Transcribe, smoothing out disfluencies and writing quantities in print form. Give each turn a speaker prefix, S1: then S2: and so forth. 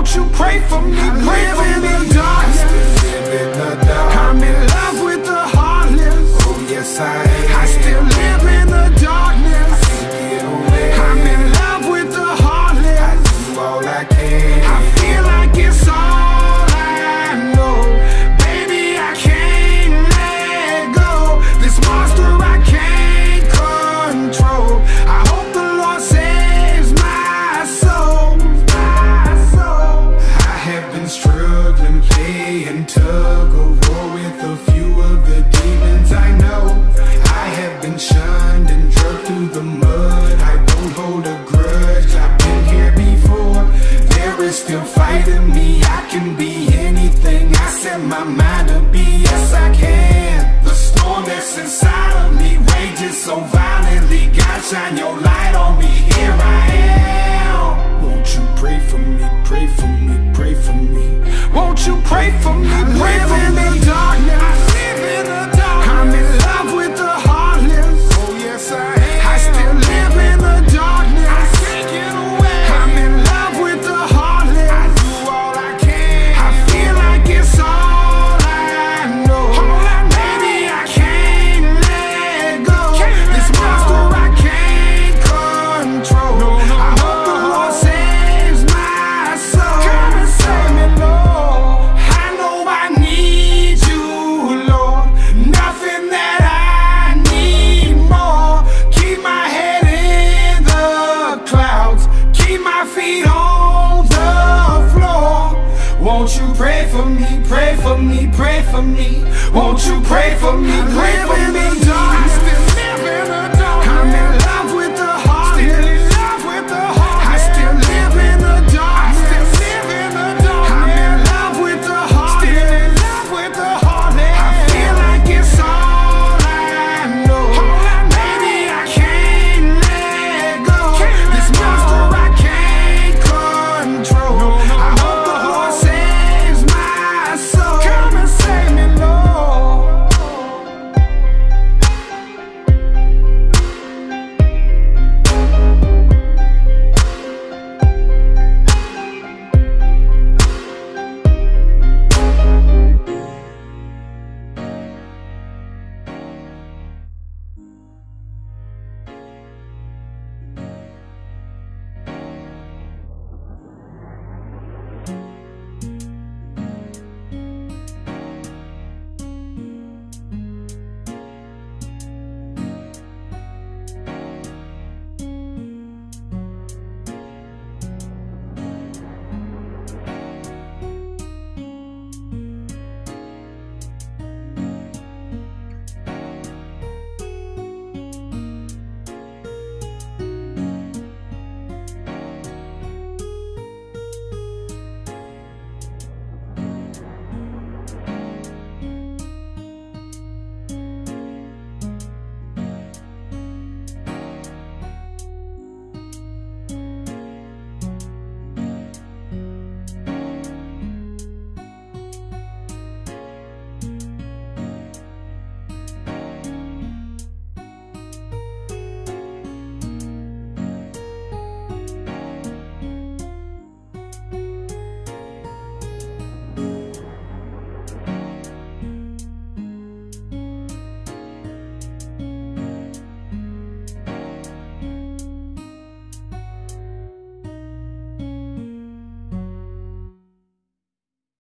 S1: Won't you pray for me, pray for me, darkness. I'm in love with the heartless.
S2: Oh yes I am.
S1: I still live in the darkness. I'm in love with the heartless.
S2: I do all I can.
S1: I feel like it's all I know. Baby, I can't let go. This monster I can't control. I hope the Lord saves my soul.
S2: I have been struggling, playing tug of war with a few of the demons I know. I have been shunned and drugged through the mud. I don't hold a grudge, I've been here before. There is still fight in me, I can be anything I set my mind to be. Yes I can. The storm that's inside of me rages so violently. God, shine your light on me, here I am. Won't you pray for me, pray for me, pray for me.
S1: Won't you pray for me, pray for me, darkness. I live in the darkness. I'm in love with the heartless.
S2: Oh yes I am.
S1: I still live in the darkness. I can't get away. I'm in love with the heartless.
S2: I do all I can.
S1: I feel like it's all I know. Baby, I can't let go. This monster I can't control. I hope the Lord saves my soul.
S2: Come and save me, Lord.
S1: I know I need you, Lord. Nothing that I need more. Keep my head in the clouds. Keep my feet on the floor. Won't you pray for me, pray for me, pray for me. Won't you pray for me, pray for me, darkness.